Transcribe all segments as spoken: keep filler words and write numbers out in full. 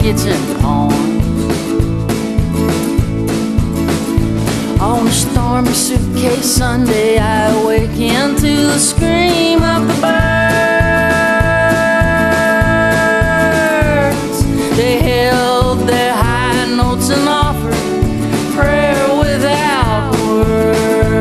biscuits and corn. On a stormy suitcase Sunday, I awakened to the scream of the birds. They held their high notes and offered prayer without words.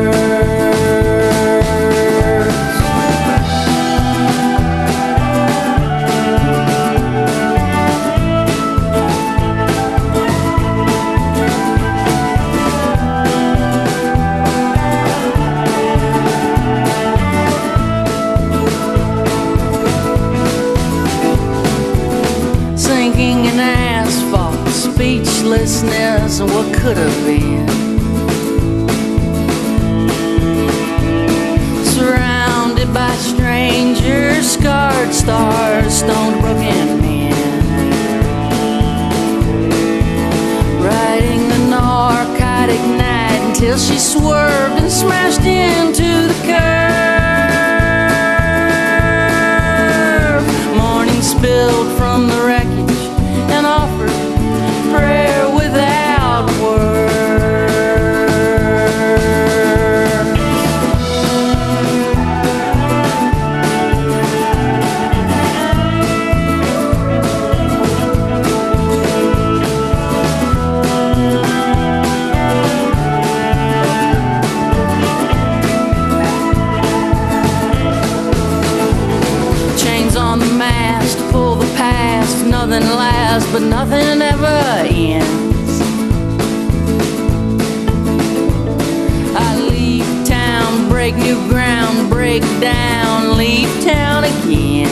Speechlessness and what could have been. Surrounded by strangers, scarred stars, stoned broken men. Riding a narcotic night until she swerved and smashed into the curve. Morning spilled from the wreckage and offered prayer without words. Chains on the mast, pull the past, nothing lasts, but nothing ever ends. I leave town, break new ground, break down, leave town again.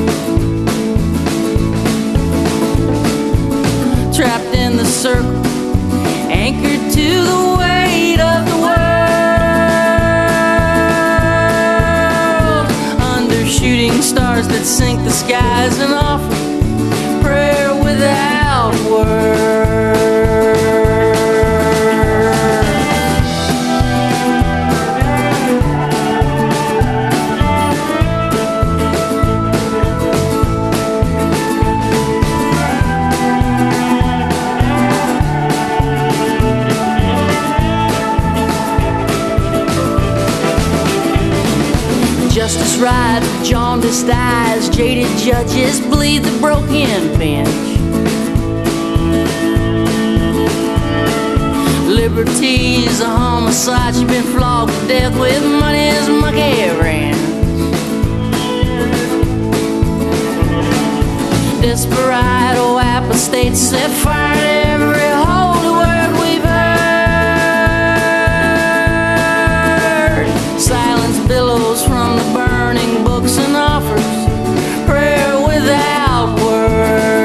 Trapped in the circle, anchored to the weight of the world. Under shooting stars that sink the skies and offer prayer without words. Justice rides with jaundiced eyes, jaded judges bleed the broken bench. Liberty's a homicide, she's been flogged to death with money's monkey wrench. Desperado apostates set fire to every holy word we've heard. Silence billows from the burning books and offers prayer without words.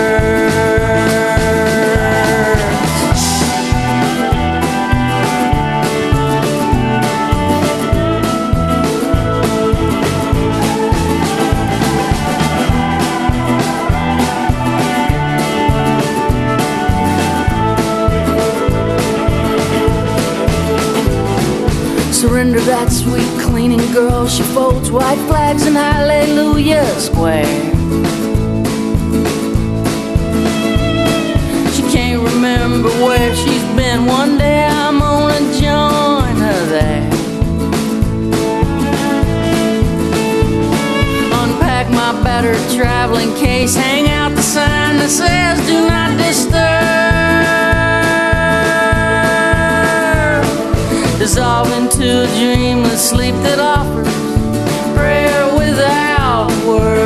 Surrender that sweet cleaning girl, she folds white flags in Hallelujah Square. She can't remember where she's been, one day I'm gonna join her there. Unpack my battered traveling case, hang out the sign that says do not disturb. Dissolve into a dreamless sleep that offers prayer without words.